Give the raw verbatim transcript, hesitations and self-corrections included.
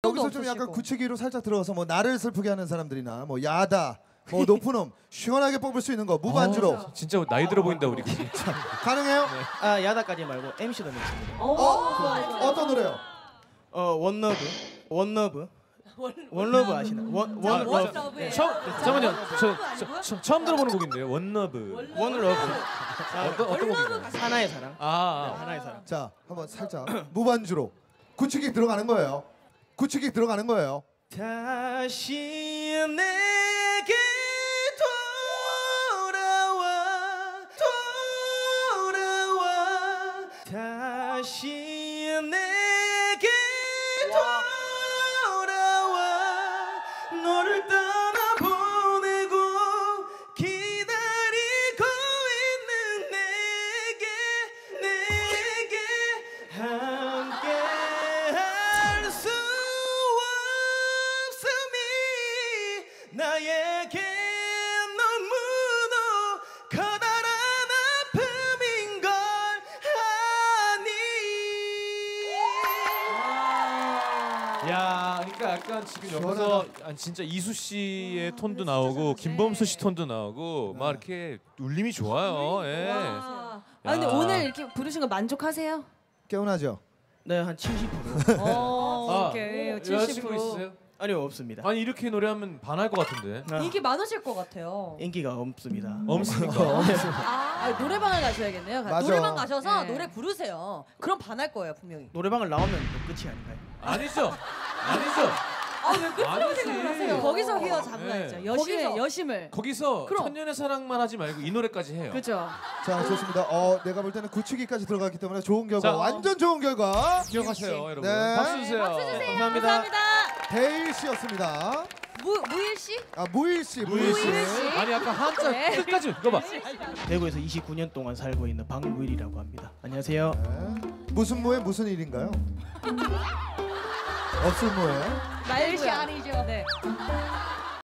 여기서 좀 약간 구치기로 살짝 들어가서 뭐 나를 슬프게 하는 사람들이나 뭐 야다, 뭐 높은 음 시원하게 뽑을 수 있는 거 무반주로. 아, 진짜 나이 들어 보인다 우리. 가능해요? 네. 아 야다까지 말고 엠씨도 냈습니다. 어? 어떤 노래요? 어 원러브, 원러브, 원러브 아시나? 원 원러브. 처음 잠깐만요. 저, 저, 저 처음 들어보는 곡인데요. 원러브. 원러브. 어떤 어떤 곡인가요? 하나의 사랑. 아, 네, 하나의 사랑. 자, 한번 살짝 무반주로 구치기 들어가는 거예요. 구치기 들어가는 거예요. 다시 내게 돌아와 돌아와 다시 내게 돌아와 너를 떠나보내고 기다리고 있는 내게 내게 함께 할 수 없음이 나에게 너무도 커다란 아픔인 걸 아니. 야, 그러니까 약간 지금 여기서 아, 진짜 이수 씨의 톤도 나오고 김범수 씨 톤도 나오고 막 이렇게 울림이 좋아요. 예. 아, 근데 오늘 이렇게 부르신 거 만족하세요? 개운하죠? 네, 한 칠십 퍼센트. 어, 아, 오케이. 여자친구 칠십 퍼센트. 있으세요? 아니요, 없습니다. 아니 이렇게 노래하면 반할 것 같은데. 아, 인기 많으실 것 같아요. 인기가 없습니다. 없으니까. 아, 노래방을 가셔야겠네요. 맞아. 노래방 가셔서 네. 노래 부르세요. 그럼 반할 거예요 분명히. 노래방을 나오면 또 끝이 아닌가요? 아니죠. 아니죠. 아니지. 거기서 휘어 잡아야죠. 네. 여심을 거기서. 여심을. 거기서 그럼. 천년의 사랑만 하지 말고 이 노래까지 해요. 그죠. 자, 좋습니다. 어, 내가 볼 때는 구치기까지 들어갔기 때문에 좋은 결과, 자, 완전 좋은 결과. 기억하세요, 여러분. 네. 박수 주세요. 박수 주세요. 감사합니다. 감사합니다. 대일 씨였습니다. 무 무일 씨? 아, 무일 씨, 무일 씨. 무일 씨. 아니 아까 한자 네. 끝까지 이거 봐. 대구에서 이십구 년 동안 살고 있는 박무일이라고 합니다. 안녕하세요. 네. 무슨 무에 무슨 일인가요? 없을 무에. 무일 씨 아니죠. 네.